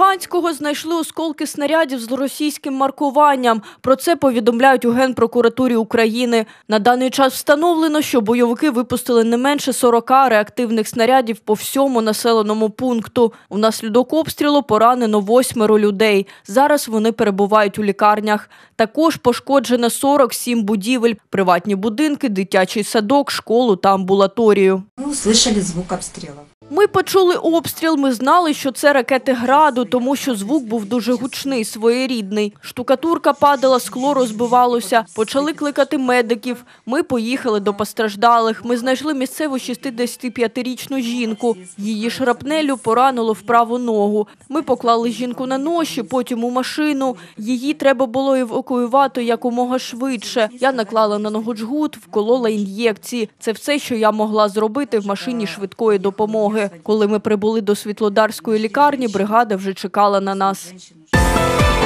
Луганського знайшли осколки снарядів з російським маркуванням. Про це повідомляють у Генпрокуратурі України. На даний час встановлено, що бойовики випустили не менше 40 реактивних снарядів по всьому населеному пункту. Внаслідок обстрілу поранено 8 людей. Зараз вони перебувають у лікарнях. Також пошкоджено 47 будівель, приватні будинки, дитячий садок, школу та амбулаторію. Ми услышали звук обстрілу. Ми почули обстріл, ми знали, що це ракети «Граду», тому що звук був дуже гучний, своєрідний. Штукатурка падала, скло розбивалося. Почали кликати медиків. Ми поїхали до постраждалих. Ми знайшли місцеву 65-річну жінку. Її шрапнеллю поранило в праву ногу. Ми поклали жінку на ноші, потім у машину. Її треба було евакуювати якомога швидше. Я наклала на ногу джгут, вколола ін'єкції. Це все, що я могла зробити в машині швидкої допомоги. Коли ми прибули до Світлодарської лікарні, бригада вже чекала на нас.